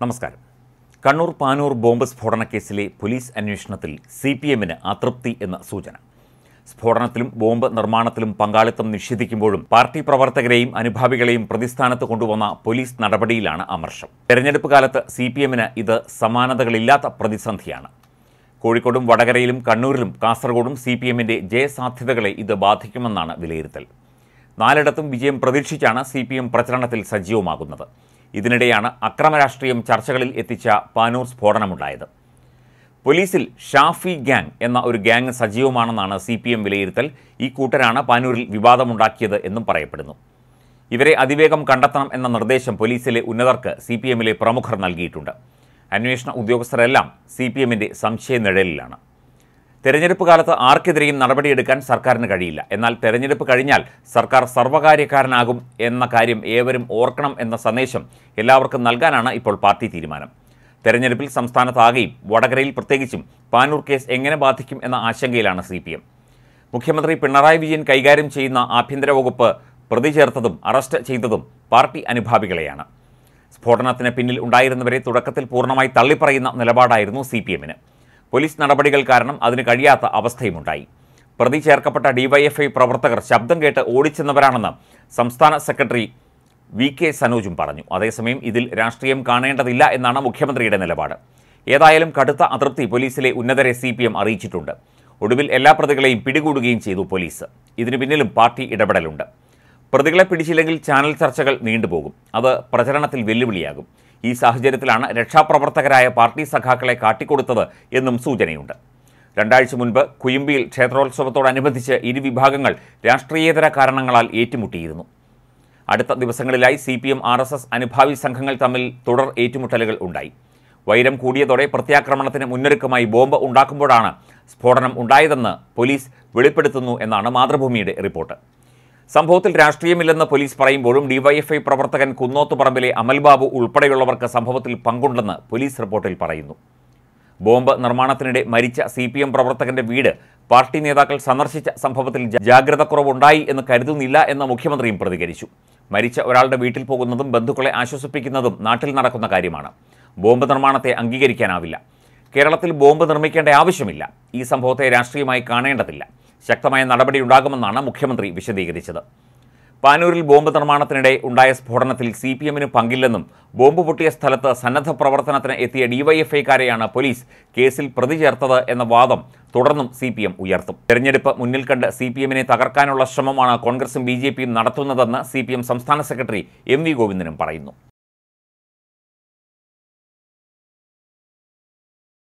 നമസ്കാരം. കണ്ണൂർ പാനൂർ ബോംബ് സ്ഫോടന കേസിലെ പോലീസ് അന്വേഷണത്തിൽ CPMന് അതൃപ്തി എന്ന സൂചന. സ്ഫോടനത്തിലും ബോംബ് നിർമ്മാണത്തിലും പങ്കാളിത്തം നിഷേധിക്കുമ്പോഴും പാർട്ടി പ്രവർത്തകരെയും അനുഭാവികളെയും പ്രതിസ്ഥാനത്ത് കൊണ്ടുവന്ന പോലീസ് നടപടിയിലാണ് അമർഷം. തെരഞ്ഞെടുപ്പ് കാലത്ത് CPMന് ഇത് സമാനതകളില്ലാത്ത പ്രതിസന്ധിയാണ്. കോഴിക്കോടും വടകരയിലും കണ്ണൂരിലും കാസർഗോഡും CPMന്റെ ജയസാധ്യതകളെ ഇത് ബാധിക്കുമെന്നാണ് വിലയിരുത്തൽ. 4ഇടത്തും വിജയം പ്രതീക്ഷിച്ചാണ് CPM പ്രചരണത്തിൽ സജീവമാകുന്നത്. ഇതിനിടെയാണ് അക്രമരാഷ്ട്രീയം ചർച്ചകളിൽ എത്തിച്ച പാനൂർ സ്ഫോടനമുണ്ടായത്. പോലീസിൽ ഷാഫി ഗ്യാങ് എന്ന ഒരു ഗ്യാങ് സജീവമാണെന്നാണ് CPM വിലയിരുത്തൽ. ഈ കൂട്ടരാണ് പാനൂരിൽ വിവാദമുണ്ടാക്കിയത് എന്നും പറയപ്പെടുന്നു. ഇവരെ അതിവേഗം കണ്ടെത്തണം എന്ന നിർദ്ദേശം പോലീസിലെ ഉന്നതർക്ക് CPMലെ പ്രമുഖർ നൽകിയിട്ടുണ്ട്. അന്വേഷണ ഉദ്യോഗസ്ഥരെല്ലാം CPMന്റെ സംശയനിഴലിലാണ്. തെരഞ്ഞെടുപ്പ് കാലത്ത് ആർക്കെതിരെയും നടപടിയെടുക്കാൻ സർക്കാരിന് കഴിയില്ല. എന്നാൽ തെരഞ്ഞെടുപ്പ് കഴിഞ്ഞാൽ സർക്കാർ സർവ്വകാര്യക്കാരനാകും എന്ന കാര്യം ഏവരും ഓർക്കണം എന്ന സന്ദേശം എല്ലാവർക്കും നൽകാനാണ് ഇപ്പോൾ പാർട്ടി തീരുമാനം. തെരഞ്ഞെടുപ്പിൽ സംസ്ഥാനത്താകെയും വടകരയിൽ പ്രത്യേകിച്ചും പാനൂർ കേസ് എങ്ങനെ ബാധിക്കും എന്ന ആശങ്കയിലാണ് CPM. മുഖ്യമന്ത്രി പിണറായി വിജയൻ കൈകാര്യം ചെയ്യുന്ന ആഭ്യന്തര വകുപ്പ് പ്രതി ചേർത്തതും അറസ്റ്റ് ചെയ്തതും പാർട്ടി അനുഭാവികളെയാണ്. സ്ഫോടനത്തിന് പിന്നിൽ ഉണ്ടായിരുന്നവരെ തുടക്കത്തിൽ പൂർണ്ണമായി തള്ളിപ്പറയുന്ന നിലപാടായിരുന്നു CPMന്. പോലീസ് നടപടികൾ കാരണം അതിന് കഴിയാത്ത അവസ്ഥയുമുണ്ടായി. പ്രതി ചേർക്കപ്പെട്ട DYFI പ്രവർത്തകർ ശബ്ദം കേട്ട് ഓടിച്ചെന്നവരാണെന്ന് സംസ്ഥാന സെക്രട്ടറി VK സനോജും പറഞ്ഞു. അതേസമയം ഇതിൽ രാഷ്ട്രീയം കാണേണ്ടതില്ല എന്നാണ് മുഖ്യമന്ത്രിയുടെ നിലപാട്. ഏതായാലും കടുത്ത അതൃപ്തി പോലീസിലെ ഉന്നതരെ CPM അറിയിച്ചിട്ടുണ്ട്. ഒടുവിൽ എല്ലാ പ്രതികളെയും പിടികൂടുകയും ചെയ്തു പോലീസ്. ഇതിനു പിന്നിലും പാർട്ടി ഇടപെടലുണ്ട്. പ്രതികളെ പിടിച്ചില്ലെങ്കിൽ ചാനൽ ചർച്ചകൾ നീണ്ടുപോകും. അത് പ്രചരണത്തിൽ വെല്ലുവിളിയാകും. ഈ സാഹചര്യത്തിലാണ് രക്ഷാപ്രവർത്തകരായ പാർട്ടി സഖാക്കളെ കാട്ടിക്കൊടുത്തത് എന്നും സൂചനയുണ്ട്. 2 ആഴ്ച മുൻപ് കുയുമ്പിയിൽ ക്ഷേത്രോത്സവത്തോടനുബന്ധിച്ച് ഇരുവിഭാഗങ്ങൾ രാഷ്ട്രീയേതര കാരണങ്ങളാൽ ഏറ്റുമുട്ടിയിരുന്നു. അടുത്ത ദിവസങ്ങളിലായി CPM RSS അനുഭാവി സംഘങ്ങൾ തമ്മിൽ തുടർ ഏറ്റുമുട്ടലുകൾ ഉണ്ടായി. വൈരം കൂടിയതോടെ പ്രത്യാക്രമണത്തിന് മുന്നൊരുക്കമായി ബോംബ് ഉണ്ടാക്കുമ്പോഴാണ് സ്ഫോടനം ഉണ്ടായതെന്ന് പോലീസ് വെളിപ്പെടുത്തുന്നു എന്നാണ് മാതൃഭൂമിയുടെ റിപ്പോർട്ട്. സംഭവത്തിൽ രാഷ്ട്രീയമില്ലെന്ന് പോലീസ് പറയുമ്പോഴും DYFI പ്രവർത്തകൻ കുന്നോത്തുപറമ്പിലെ അമൽബാബു ഉൾപ്പെടെയുള്ളവർക്ക് സംഭവത്തിൽ പങ്കുണ്ടെന്ന് പോലീസ് റിപ്പോർട്ടിൽ പറയുന്നു. ബോംബ് നിർമ്മാണത്തിനിടെ മരിച്ച CPM പ്രവർത്തകന്റെ വീട് പാർട്ടി നേതാക്കൾ സന്ദർശിച്ച സംഭവത്തിൽ ജാഗ്രതക്കുറവുണ്ടായി എന്ന് കരുതുന്നില്ല എന്ന് മുഖ്യമന്ത്രിയും പ്രതികരിച്ചു. മരിച്ച ഒരാളുടെ വീട്ടിൽ പോകുന്നതും ബന്ധുക്കളെ ആശ്വസിപ്പിക്കുന്നതും നാട്ടിൽ നടക്കുന്ന കാര്യമാണ്. ബോംബ് നിർമ്മാണത്തെ അംഗീകരിക്കാനാവില്ല. കേരളത്തിൽ ബോംബ് നിർമ്മിക്കേണ്ട ആവശ്യമില്ല. ഈ സംഭവത്തെ രാഷ്ട്രീയമായി കാണേണ്ടതില്ല. ശക്തമായ നടപടിയുണ്ടാകുമെന്നാണ് മുഖ്യമന്ത്രി വിശദീകരിച്ചത്. പാനൂരിൽ ബോംബ് നിർമ്മാണത്തിനിടെ ഉണ്ടായ സ്ഫോടനത്തിൽ CPMന് പങ്കില്ലെന്നും ബോംബ് പൊട്ടിയ സ്ഥലത്ത് സന്നദ്ധ പ്രവർത്തനത്തിന് എത്തിയ DYFIക്കാരെയാണ് പോലീസ് കേസിൽ പ്രതി ചേർത്തത് എന്ന വാദം തുടർന്നും CPM ഉയർത്തും. തെരഞ്ഞെടുപ്പ് മുന്നിൽ കണ്ട് CPMനെ തകർക്കാനുള്ള ശ്രമമാണ് കോൺഗ്രസും BJPയും നടത്തുന്നതെന്ന് CPM സംസ്ഥാന സെക്രട്ടറി MV ഗോവിന്ദനും പറയുന്നു.